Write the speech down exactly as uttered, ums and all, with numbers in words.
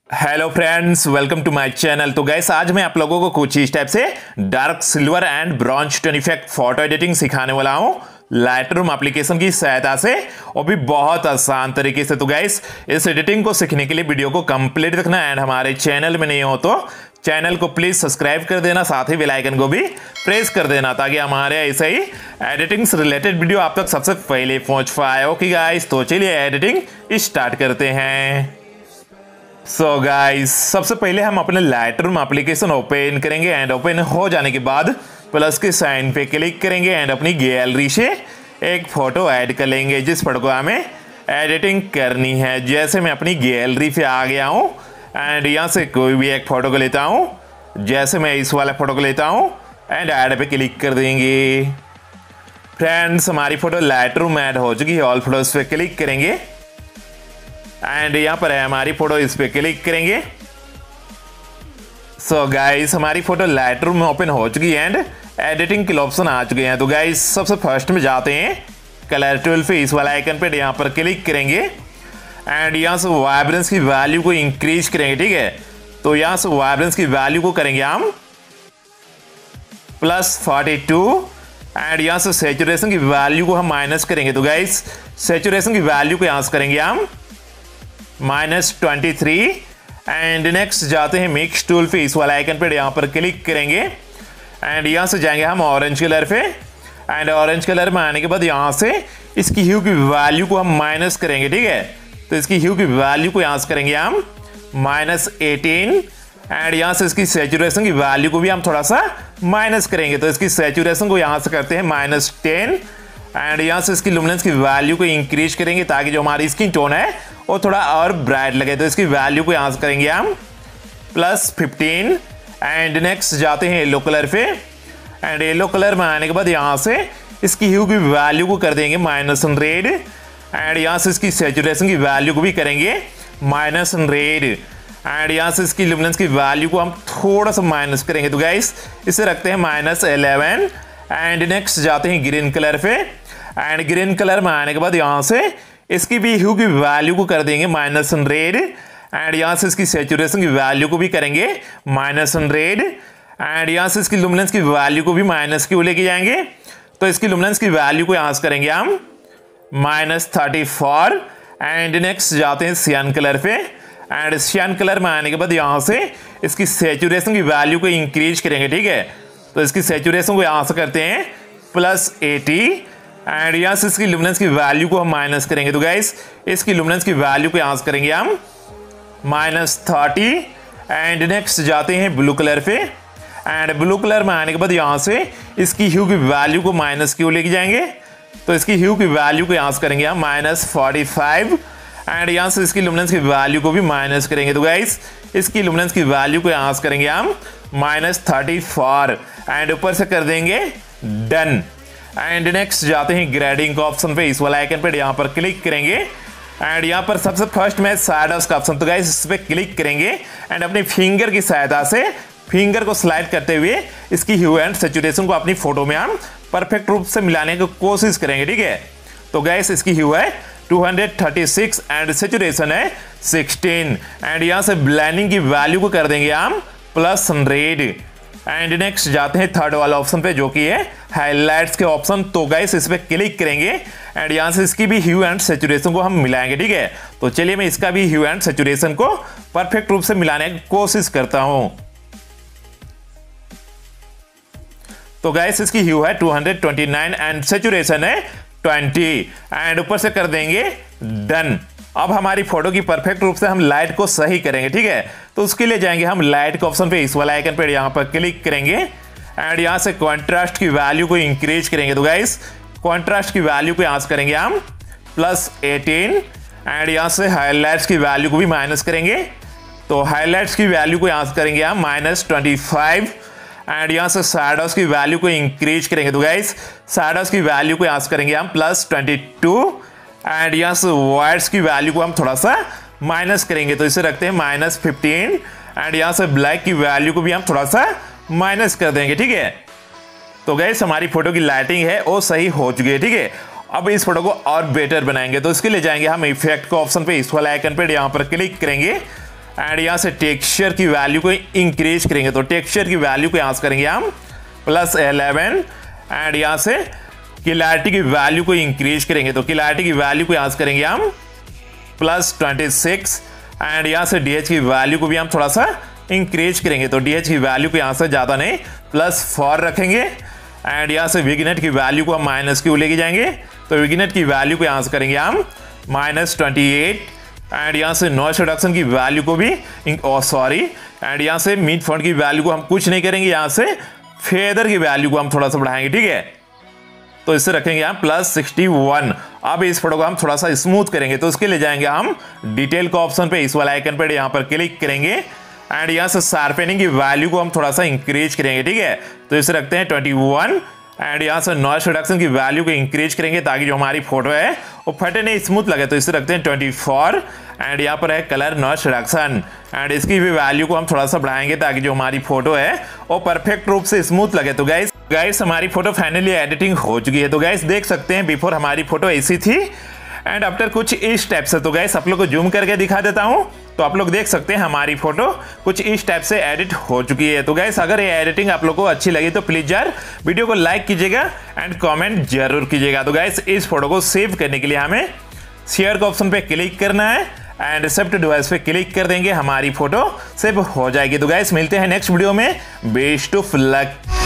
Hello friends, welcome to my channel. तो guys, आज मैं आप लोगों को कुछ इस टाइप से dark silver and bronze tone effect photo editing सिखाने वाला हूं लाइटरूम एप्लीकेशन की सहायता से, और भी बहुत आसान तरीके से। तो गाइस, इस एडिटिंग को सीखने के लिए वीडियो को कंप्लीट रखना एंड हमारे चैनल में नहीं हो तो चैनल को प्लीज सब्सक्राइब कर देना, साथ ही बेल आइकन को भी प्रेस कर देना ताकि हमारे ऐसे ही एडिटिंग से रिलेटेड वीडियो आप तक सबसे पहले पहुंच पाए। ओके गाइस, तो चलिए एडिटिंग स्टार्ट करते हैं। सो so गाइस, सबसे पहले हम अपने लाइटरूम एप्लीकेशन ओपन करेंगे एंड ओपन हो जाने के बाद प्लस के साइन पे क्लिक करेंगे एंड अपनी गैलरी से एक फोटो ऐड कर लेंगे जिस फोटो को हमें एडिटिंग करनी है। जैसे मैं अपनी गैलरी पे आ गया हूँ एंड यहाँ से कोई भी एक फोटो को लेता हूँ। जैसे मैं इस वाले फोटो को लेता हूँ एंड ऐड पे क्लिक कर देंगे। फ्रेंड्स, हमारी फोटो लाइटरूम ऐड हो चुकी है। ऑल फोटोज पे क्लिक करेंगे एंड यहाँ पर है हमारी फोटो, इस पे क्लिक करेंगे। सो so गाइस, हमारी फोटो लाइटरूम में ओपन हो चुकी है एंड एडिटिंग के ऑप्शन आ चुके हैं। तो गाइस, सबसे फर्स्ट में जाते हैं कलर टूल पे, इस वाला आइकन पे यहाँ पर क्लिक करेंगे एंड यहाँ से वाइब्रेंस की वैल्यू को इंक्रीज करेंगे। ठीक है, तो यहाँ से वाइब्रेंस की वैल्यू को करेंगे हम प्लस फोर्टी टू एंड यहाँ से सैचुरेशन की वैल्यू को हम माइनस करेंगे। तो गाइस, सैचुरेशन की वैल्यू को यहाँ से करेंगे हम minus twenty three and next जाते हैं मिक्स टूल पे, इस वाला आइकन पे यहाँ पर क्लिक करेंगे एंड यहाँ से जाएंगे हम ऑरेंज कलर पे एंड ऑरेंज कलर में आने के बाद यहाँ से इसकी ह्यू की वैल्यू को हम माइनस करेंगे। ठीक है, तो इसकी ह्यू की वैल्यू को यहाँ से करेंगे हम माइनस एटीन एंड यहाँ से इसकी सैचुरेशन की वैल्यू को भी हम थोड़ा सा माइनस करेंगे। तो इसकी सैचुरेशन को यहाँ से करते हैं माइनस टेन एंड यहाँ से इसकी लुमिनेंस की वैल्यू को इंक्रीज करेंगे ताकि जो हमारी स्किन टोन है वो थोड़ा और ब्राइट लगे। तो इसकी वैल्यू को यहाँ से करेंगे हम प्लस फिफ्टीन एंड नेक्स्ट जाते हैं येलो कलर पे एंड येलो कलर में आने के बाद यहाँ से इसकी ह्यू की वैल्यू को कर देंगे माइनस हंड्रेड एंड यहाँ से इसकी सैचुरेशन की वैल्यू को भी करेंगे माइनस हंड्रेड एंड यहाँ से इसकी लुमिनेंस की वैल्यू को हम थोड़ा सा माइनस करेंगे। तो गाइस, इसे रखते हैं माइनस एलेवन एंड नेक्स्ट जाते हैं ग्रीन कलर पे एंड ग्रीन कलर में आने के बाद यहाँ से इसकी भी ह्यू की वैल्यू को कर देंगे माइनस हंड्रेड एंड यहाँ से इसकी सैचुरेशन की वैल्यू को भी करेंगे माइनस हंड्रेड एंड यहाँ से इसकी लुमिनेंस की वैल्यू को भी माइनस की लेके जाएंगे। तो इसकी लुमिनेंस की वैल्यू को यहाँ से करेंगे हम minus thirty four and next जाते हैं सियान कलर पे एंड सियान कलर में आने के बाद यहाँ से इसकी सैचुरेशन की वैल्यू को इंक्रीज करेंगे। ठीक है, तो इसकी सैचुरेशन को यहाँ से करते हैं प्लस एटी एंड यहाँ से इसकी लुमिनेंस की वैल्यू को हम माइनस करेंगे। तो गाइस, इसकी लुमिनेंस की वैल्यू को यहाँ से करेंगे हम माइनस थर्टी एंड नेक्स्ट जाते हैं ब्लू कलर पे एंड ब्लू कलर में आने के बाद यहाँ से इसकी ह्यू की वैल्यू को माइनस क्यू लेके जाएंगे। तो इसकी ह्यू की वैल्यू को यहाँ से करेंगे हम माइनस फोर्टी फाइव एंड यहाँ से इसकी लुमिनेंस की वैल्यू को भी माइनस करेंगे। तो गाइस, इसकी लुमिनेंस की वैल्यू को यहाँ से करेंगे हम माइनस थर्टी फोर एंड ऊपर से कर देंगे डन एंड नेक्स्ट जाते हैं ग्रेडिंग का ऑप्शन पे, इस वाला आइकन पे यहाँ पर क्लिक करेंगे एंड यहाँ पर सबसे फर्स्ट में शैडोज का ऑप्शन। तो गाइस, इस पे क्लिक करेंगे एंड अपनी फिंगर की सहायता से फिंगर को स्लाइड करते हुए इसकी ह्यू एंड सैचुरेशन को अपनी फोटो में हम परफेक्ट रूप से मिलाने की कोशिश करेंगे। ठीक है, तो गाइस, इसकी ह्यू है two thirty six and saturation है सिक्सटीन एंड यहाँ से ब्लेंडिंग की वैल्यू को कर देंगे हम प्लस हंड्रेड एंड नेक्स्ट जाते हैं थर्ड वाला ऑप्शन पे जो कि है हाइलाइट्स के ऑप्शन। तो गाइस, इस पे क्लिक करेंगे एंड यहाँ से इसकी भी ह्यू एंड सैचुरेशन को हम मिलाएंगे। ठीक है, तो चलिए मैं इसका भी ह्यू एंड सैचुरेशन को परफेक्ट रूप से मिलाने की कोशिश करता हूं। तो गाइस, इसकी ह्यू है two twenty nine and saturation है ट्वेंटी एंड ऊपर से कर देंगे डन। अब हमारी फोटो की परफेक्ट रूप से हम लाइट को सही करेंगे। ठीक है, तो उसके लिए जाएंगे हम लाइट के ऑप्शन पे, इस वाला आइकन पे यहाँ पर क्लिक करेंगे एंड यहाँ से कॉन्ट्रास्ट की वैल्यू को इंक्रीज करेंगे। तो गाइस, कॉन्ट्रास्ट की वैल्यू को यहाँ से करेंगे हम प्लस एटीन एंड यहाँ से हाईलाइट्स की वैल्यू को भी माइनस करेंगे। तो हाईलाइट्स की वैल्यू को यहाँ से करेंगे हम माइनस ट्वेंटी फाइव एंड यहाँ से शैडोज की वैल्यू को इंक्रीज करेंगे। तो गाइस, शैडोज की वैल्यू को यहाँ से करेंगे हम प्लस ट्वेंटी टू एंड यहाँ से वाइट्स की वैल्यू को हम थोड़ा सा माइनस करेंगे। तो इसे रखते हैं माइनस फिफ्टीन एंड यहाँ से ब्लैक की वैल्यू को भी हम थोड़ा सा माइनस कर देंगे। ठीक है, तो गाइस, हमारी फोटो की लाइटिंग है वो सही हो चुकी है। ठीक है, अब इस फोटो को और बेटर बनाएंगे। तो इसके लिए जाएंगे हम इफेक्ट के ऑप्शन पे, इस वाला आइकन पे यहाँ पर क्लिक करेंगे एंड यहाँ से टेक्सचर की वैल्यू को इंक्रीज करेंगे तो टेक्सचर की वैल्यू को यहाँ से करेंगे हम प्लस इलेवन एंड यहाँ से क्लैरिटी की वैल्यू को इंक्रीज करेंगे तो क्लैरिटी की वैल्यू को यहाँ से करेंगे हम प्लस ट्वेंटी सिक्स एंड यहाँ से डी एच की वैल्यू को भी हम थोड़ा सा इंक्रीज करेंगे तो डी एच की वैल्यू को यहाँ से ज़्यादा नहीं प्लस फोर रखेंगे एंड यहाँ से विगनेट की वैल्यू को हम माइनस क्यू लेके जाएंगे तो विगनेट की वैल्यू को यहाँ से करेंगे हम माइनस ट्वेंटी एट एंड यहाँ से नॉइस रिडक्शन की वैल्यू को भी सॉरी एंड यहाँ से मिड फॉन्ट की वैल्यू को हम कुछ नहीं करेंगे, यहाँ से फेदर की वैल्यू को हम थोड़ा सा बढ़ाएंगे, ठीक है। तो इससे रखेंगे हम प्लस सिक्सटी वन। अब इस फोटो को हम थोड़ा सा स्मूथ करेंगे तो उसके लिए जाएंगे हम डिटेल का ऑप्शन पे, इस वाला आइकन पे यहाँ पर क्लिक करेंगे एंड यहाँ से शार्पनिंग की वैल्यू को हम थोड़ा सा इंक्रीज करेंगे, ठीक है। तो इसे रखते हैं ट्वेंटी वन एंड यहाँ से नॉइस रिडक्शन की वैल्यू को इंक्रीज करेंगे ताकि जो हमारी फोटो है वो फटे नहीं, स्मूथ लगे। तो इसे रखते हैं ट्वेंटी फोर एंड यहाँ पर है कलर नॉइस रिडक्शन एंड इसकी भी वैल्यू को हम थोड़ा सा बढ़ाएंगे ताकि जो हमारी फोटो है वो परफेक्ट रूप से स्मूथ लगे। तो गाइस गाइस हमारी फोटो फाइनली एडिटिंग हो चुकी है। तो गाइस देख सकते हैं बिफोर हमारी फोटो ऐसी थी एंड आफ्टर कुछ इस टाइप से। तो गाइस आप लोग को जूम करके दिखा देता हूं तो आप लोग देख सकते हैं हमारी फोटो कुछ इस टाइप से एडिट हो चुकी है। तो गाइस अगर ये एडिटिंग आप लोग को अच्छी लगी तो प्लीज यार वीडियो को लाइक कीजिएगा एंड कमेंट जरूर कीजिएगा। तो गाइस इस फोटो को सेव करने के लिए हमें शेयर का ऑप्शन पे क्लिक करना है एंड सेव टू डिवाइस पे क्लिक कर देंगे, हमारी फोटो सेव हो जाएगी। तो गाइस मिलते हैं नेक्स्ट वीडियो में, बेस्ट ऑफ लक।